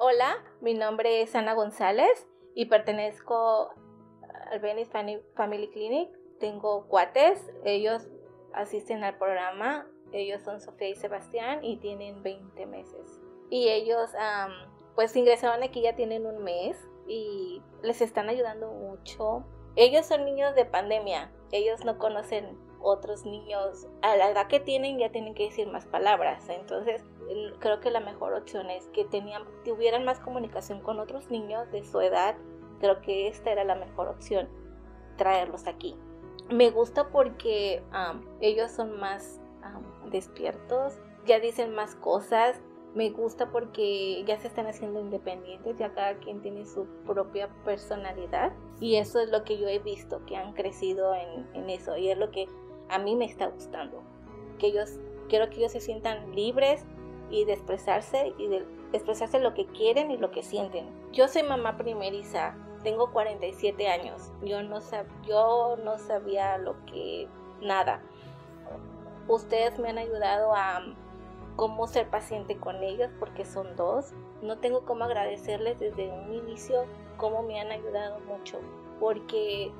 Hola, mi nombre es Ana González y pertenezco al Venice Family Clinic. Tengo cuates, ellos asisten al programa, ellos son Sofía y Sebastián y tienen 20 meses. Y ellos pues ingresaron aquí, ya tienen un mes y les están ayudando mucho. Ellos son niños de pandemia, ellos no conocen otros niños. A la edad que tienen ya tienen que decir más palabras, entonces creo que la mejor opción es que tuvieran más comunicación con otros niños de su edad. Creo que esta era la mejor opción, traerlos aquí. Me gusta porque ellos son más despiertos, ya dicen más cosas. Me gusta porque ya se están haciendo independientes, ya cada quien tiene su propia personalidad y eso es lo que yo he visto, que han crecido en eso, y es lo que a mí me está gustando, quiero que ellos se sientan libres y de expresarse lo que quieren y lo que sienten. Yo soy mamá primeriza, tengo 47 años, yo no sabía nada. Ustedes me han ayudado a cómo ser paciente con ellos porque son dos. No tengo cómo agradecerles desde un inicio cómo me han ayudado mucho, porque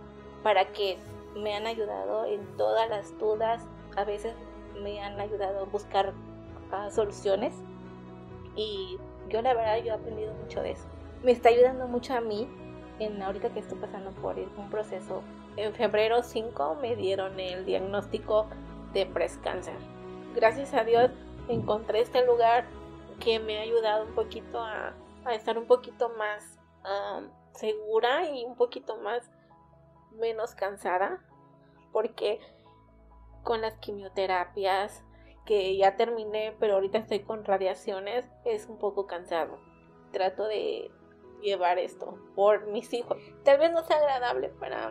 me han ayudado en todas las dudas, a veces me han ayudado a buscar soluciones y yo la verdad yo he aprendido mucho de eso. Me está ayudando mucho a mí ahorita que estoy pasando por un proceso. En febrero 5 me dieron el diagnóstico de breast cancer. Gracias a Dios encontré este lugar que me ha ayudado un poquito a estar un poquito más segura y un poquito menos cansada, porque con las quimioterapias que ya terminé, pero ahorita estoy con radiaciones, es un poco cansado. Trato de llevar esto por mis hijos. Tal vez no sea agradable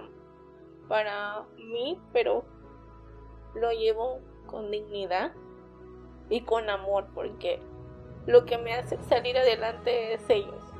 para mí, pero lo llevo con dignidad y con amor, porque lo que me hace salir adelante es ellos.